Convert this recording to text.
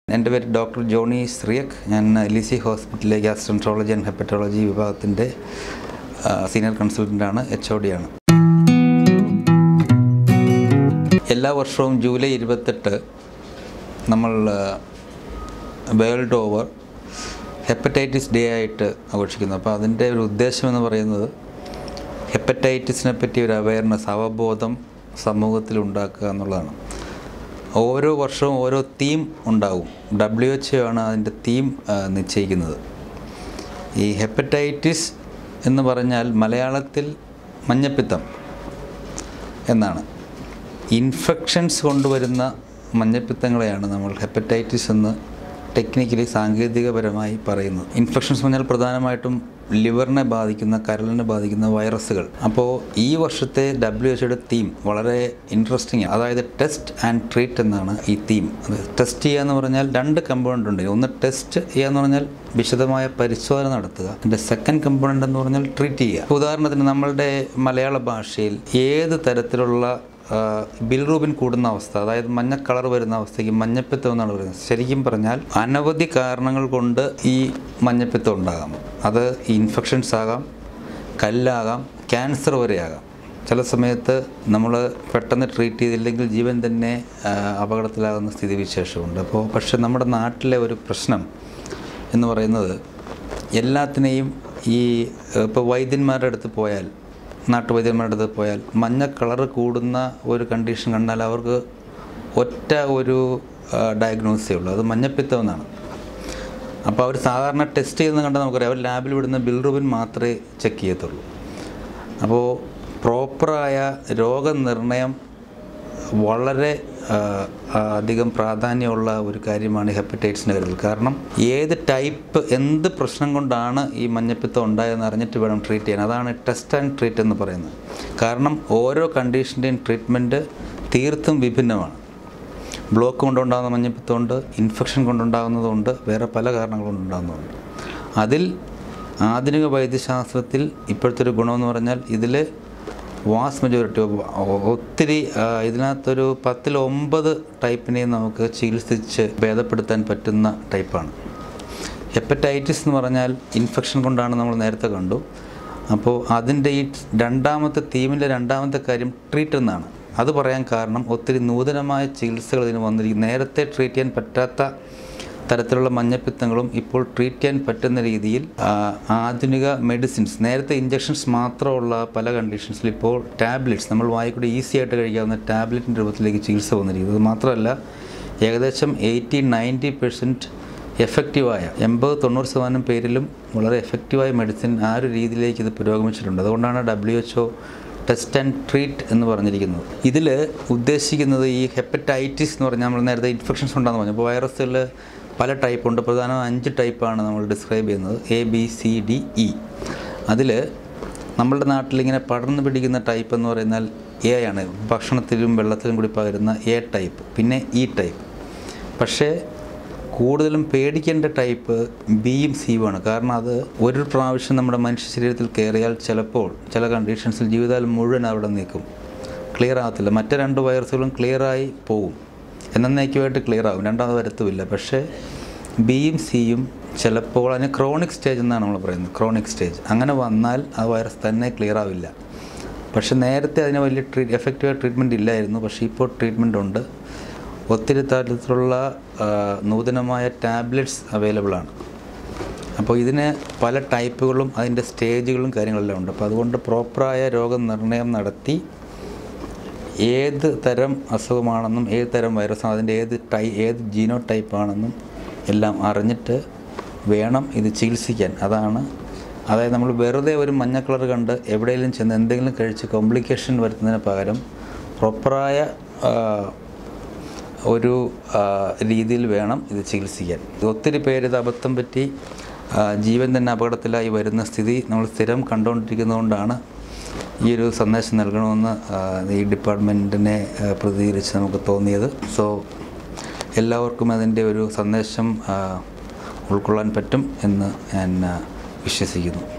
എൻ്റെ പേര് doctor Johnny ശ്രീയക്. ഞാൻ ലിസി ഹോസ്പിറ്റലിലെ ഗ്യാസ്ട്രോൻട്രോളജി ആൻഡ് ഹെപ്പറ്റോളജി വിഭാഗത്തിൻ്റെ സീനിയർ കൺസൾട്ടൻ്റാണ്, HOD ആണ്. എല്ലാ വർഷവും ജൂലൈ 28 നമ്മൾ വേൾഡ് ഓവർ ഹെപ്പറ്റൈറ്റിസ് ഡേ ആയിട്ട് ആഘോഷിക്കുന്നു. അപ്പോൾ അതിൻ്റെ ഒരു ഉദ്ദേശം എന്ന് പറയുന്നത് ഹെപ്പറ്റൈറ്റിസിനെ പറ്റി ഒരു അവയർനെസ്, അവബോധം സമൂഹത്തിൽ ഉണ്ടാക്കുക എന്നുള്ളതാണ്. ഓരോ വർഷവും ഓരോ തീം ഉണ്ടാകും. WHO ആണ് അതിൻ്റെ തീം നിശ്ചയിക്കുന്നത്. ഈ ഹെപ്പറ്റൈറ്റിസ് എന്ന് പറഞ്ഞാൽ മലയാളത്തിൽ മഞ്ഞപ്പിത്തം എന്നാണ്. ഇൻഫെക്ഷൻസ് കൊണ്ടുവരുന്ന മഞ്ഞപ്പിത്തങ്ങളെയാണ് നമ്മൾ ഹെപ്പറ്റൈറ്റിസ് എന്ന് ടെക്നിക്കലി സാങ്കേതികപരമായി പറയുന്നത്. ഇൻഫെക്ഷൻസ് പറഞ്ഞാൽ പ്രധാനമായിട്ടും ലിവറിനെ ബാധിക്കുന്ന, കരളിനെ ബാധിക്കുന്ന വൈറസുകൾ. അപ്പോൾ ഈ വർഷത്തെ WHO തീം വളരെ ഇൻട്രസ്റ്റിംഗ് ആണ്. അതായത് ടെസ്റ്റ് ആൻഡ് ട്രീറ്റ് എന്നാണ് ഈ തീം. അത് ടെസ്റ്റ് ചെയ്യുക എന്ന് പറഞ്ഞാൽ രണ്ട് കമ്പോണൻ്റ് ഉണ്ട്. ഒന്ന് ടെസ്റ്റ് ചെയ്യുക എന്ന് പറഞ്ഞാൽ വിശദമായ പരിശോധന നടത്തുക. അതിൻ്റെ സെക്കൻഡ് കമ്പോണൻ്റ് എന്ന് പറഞ്ഞാൽ ട്രീറ്റ് ചെയ്യുക. ഉദാഹരണത്തിന് നമ്മളുടെ മലയാള ഭാഷയിൽ ഏത് തരത്തിലുള്ള ബിൽറൂബിൻ കൂടുന്ന അവസ്ഥ, അതായത് മഞ്ഞ കളർ വരുന്ന അവസ്ഥയ്ക്ക് മഞ്ഞപ്പിത്തം എന്നാണ് പറയുന്നത്. ശരിക്കും പറഞ്ഞാൽ അനവധി കാരണങ്ങൾ കൊണ്ട് ഈ മഞ്ഞപ്പിത്തം ഉണ്ടാകാം. അത് ഇൻഫെക്ഷൻസ് ആകാം, കല്ലാകാം, ക്യാൻസർ വരെയാകാം. ചില സമയത്ത് നമ്മൾ പെട്ടെന്ന് ട്രീറ്റ് ചെയ്തില്ലെങ്കിൽ ജീവൻ തന്നെ അപകടത്തിലാകുന്ന സ്ഥിതിവിശേഷമുണ്ട്. പക്ഷേ നമ്മുടെ നാട്ടിലെ ഒരു പ്രശ്നം എന്ന് പറയുന്നത് എല്ലാത്തിനെയും ഇപ്പോൾ വൈദ്യന്മാരുടെ അടുത്ത് പോയാൽ, നാട്ടുവൈദ്യന്മാരുടെ അടുത്ത് പോയാൽ മഞ്ഞ കളർ കൂടുന്ന ഒരു കണ്ടീഷൻ കണ്ടാൽ അവർക്ക് ഒറ്റ ഒരു ഡയഗ്നോസേ ഉള്ളൂ, അത് മഞ്ഞപ്പിത്തം എന്നാണ്. അപ്പോൾ അവർ സാധാരണ ടെസ്റ്റ് ചെയ്യുന്നത് കണ്ടാൽ നമുക്കറിയാം, അവർ ലാബിൽ വിടുന്ന ബിൽറൂബിൻ മാത്രമേ ചെക്ക് ചെയ്യത്തുള്ളൂ. അപ്പോൾ പ്രോപ്പറായ രോഗനിർണയം വളരെ അധികം പ്രാധാന്യമുള്ള ഒരു കാര്യമാണ് ഹെപ്പറ്റൈറ്റിസിൻ്റെ കാര്യത്തിൽ. കാരണം ഏത് ടൈപ്പ്, എന്ത് പ്രശ്നം കൊണ്ടാണ് ഈ മഞ്ഞപ്പിത്തം ഉണ്ടായതെന്ന് അറിഞ്ഞിട്ട് വേണം ട്രീറ്റ് ചെയ്യാൻ. അതാണ് ടെസ്റ്റ് ആൻഡ് ട്രീറ്റ് എന്ന് പറയുന്നത്. കാരണം ഓരോ കണ്ടീഷൻ്റെയും ട്രീറ്റ്മെൻറ്റ് തീർത്തും വിഭിന്നമാണ്. ബ്ലോക്ക് കൊണ്ടുണ്ടാകുന്ന മഞ്ഞപ്പിത്തമുണ്ട്, ഇൻഫെക്ഷൻ കൊണ്ടുണ്ടാകുന്നതുണ്ട്, വേറെ പല കാരണങ്ങൾ കൊണ്ടുണ്ടാകുന്നതുണ്ട്. അതിൽ ആധുനിക വൈദ്യശാസ്ത്രത്തിൽ ഇപ്പോഴത്തെ ഒരു ഗുണമെന്ന് പറഞ്ഞാൽ ഇതിൽ വാസ്റ്റ് മെജോറിറ്റി, ഒത്തിരി, ഇതിനകത്തൊരു 10-9 ടൈപ്പിനെയും നമുക്ക് ചികിത്സിച്ച് ഭേദപ്പെടുത്താൻ പറ്റുന്ന ടൈപ്പാണ്. ഹെപ്പറ്റൈറ്റിസ് എന്ന് പറഞ്ഞാൽ ഇൻഫെക്ഷൻ കൊണ്ടാണ്, നമ്മൾ നേരത്തെ കണ്ടു. അപ്പോൾ അതിൻ്റെ ഈ രണ്ടാമത്തെ തീമിൻ്റെ രണ്ടാമത്തെ കാര്യം ട്രീറ്റ് എന്നാണ്. അത് പറയാൻ കാരണം ഒത്തിരി നൂതനമായ ചികിത്സകൾ ഇതിന് വന്നിരിക്കും. നേരത്തെ ട്രീറ്റ് ചെയ്യാൻ പറ്റാത്ത തരത്തിലുള്ള മഞ്ഞപ്പിത്തങ്ങളും ഇപ്പോൾ ട്രീറ്റ് ചെയ്യാൻ പറ്റുന്ന രീതിയിൽ ആധുനിക മെഡിസിൻസ്, നേരത്തെ ഇഞ്ചക്ഷൻസ് മാത്രമുള്ള പല കണ്ടീഷൻസിൽ ഇപ്പോൾ ടാബ്ലറ്റ്സ്, നമ്മൾ വായിക്കൂടെ ഈസി ആയിട്ട് കഴിക്കാവുന്ന ടാബ്ലറ്റിൻ്റെ രൂപത്തിലേക്ക് ചികിത്സ വന്നിരിക്കുന്നത്. അത് മാത്രമല്ല ഏകദേശം 80-90% എഫക്റ്റീവായ, 80-90% പേരിലും വളരെ എഫക്റ്റീവായ മെഡിസിൻ ആ ഒരു രീതിയിലേക്ക് ഇത് പുരോഗമിച്ചിട്ടുണ്ട്. അതുകൊണ്ടാണ് WHO ടെസ്റ്റ് ആൻഡ് ട്രീറ്റ് എന്ന് പറഞ്ഞിരിക്കുന്നത്. ഇതിൽ ഉദ്ദേശിക്കുന്നത് ഈ ഹെപ്പറ്റൈറ്റിസ് എന്ന് പറഞ്ഞാൽ നമ്മൾ നേരത്തെ ഇൻഫെക്ഷൻസ് ഉണ്ടാകുന്ന പറഞ്ഞു. അപ്പോൾ വൈറസുകൾ പല ടൈപ്പുണ്ട്. പ്രധാനമായും 5 ടൈപ്പാണ് നമ്മൾ ഡിസ്ക്രൈബ് ചെയ്യുന്നത്, ABCDE. അതിൽ നമ്മളുടെ നാട്ടിലിങ്ങനെ പടർന്നു പിടിക്കുന്ന ടൈപ്പ് എന്ന് പറയുന്നാൽ A ആണ്. ഭക്ഷണത്തിലും വെള്ളത്തിലും കൂടി പകരുന്ന A ടൈപ്പ്, പിന്നെ E ടൈപ്പ്. പക്ഷേ കൂടുതലും പേടിക്കേണ്ട ടൈപ്പ് Bയും Cയും ആണ്. കാരണം അത് ഒരു പ്രാവശ്യം നമ്മുടെ മനുഷ്യ ശരീരത്തിൽ കയറിയാൽ ചിലപ്പോൾ ചില കണ്ടീഷൻസിൽ ജീവിതകാലം മുഴുവൻ അവിടെ നിൽക്കും, ക്ലിയർ ആകത്തില്ല. മറ്റേ 2 വൈറസുകളും ക്ലിയറായി പോകും, എന്നേക്കുമായിട്ട് ക്ലിയർ ആകും, രണ്ടാമത് വരത്തുമില്ല. പക്ഷേ Bയും Cയും ചിലപ്പോൾ അതിന് ക്രോണിക് സ്റ്റേജ് എന്നാണ് നമ്മൾ പറയുന്നത്. ക്രോണിക് സ്റ്റേജ് അങ്ങനെ വന്നാൽ ആ വൈറസ് തന്നെ ക്ലിയർ ആവില്ല. പക്ഷെ നേരത്തെ അതിന് വലിയ എഫക്റ്റീവായ ട്രീറ്റ്മെൻറ്റ് ഇല്ലായിരുന്നു. പക്ഷേ ഇപ്പോൾ ട്രീറ്റ്മെൻ്റ് ഉണ്ട്. ഒത്തിരി തരത്തിലുള്ള നൂതനമായ ടാബ്ലറ്റ്സ് അവൈലബിൾ ആണ്. അപ്പോൾ ഇതിന് പല ടൈപ്പുകളും അതിൻ്റെ സ്റ്റേജുകളും കാര്യങ്ങളെല്ലാം ഉണ്ട്. അപ്പോൾ അതുകൊണ്ട് പ്രോപ്പറായ രോഗനിർണയം നടത്തി ഏത് തരം അസുഖമാണെന്നും ഏത് തരം വൈറസാണ്, അതിൻ്റെ ഏത് ജീനോ ടൈപ്പാണെന്നും എല്ലാം അറിഞ്ഞിട്ട് വേണം ഇത് ചികിത്സിക്കാൻ. അതായത് നമ്മൾ വെറുതെ ഒരു മഞ്ഞ കളർ കണ്ട് എവിടെയെങ്കിലും ചെന്ന് എന്തെങ്കിലും കഴിച്ച് കോംപ്ലിക്കേഷൻ വരുത്തുന്നതിന് പകരം പ്രോപ്പറായ ഒരു രീതിയിൽ വേണം ഇത് ചികിത്സിക്കാൻ. ഒത്തിരി പേര് ഇത് അബദ്ധം പറ്റി ജീവൻ തന്നെ അപകടത്തിലായി വരുന്ന സ്ഥിതി നമ്മൾ സ്ഥിരം കണ്ടുകൊണ്ടിരിക്കുന്നതുകൊണ്ടാണ് ഈ ഒരു സന്ദേശം നൽകണമെന്ന് ഈ ഡിപ്പാർട്ട്മെൻറ്റിനെ പ്രതികരിച്ച് നമുക്ക് തോന്നിയത്. സോ എല്ലാവർക്കും അതിൻ്റെ ഒരു സന്ദേശം ഉൾക്കൊള്ളാൻ പറ്റും എന്ന് ഞാൻ വിശ്വസിക്കുന്നു.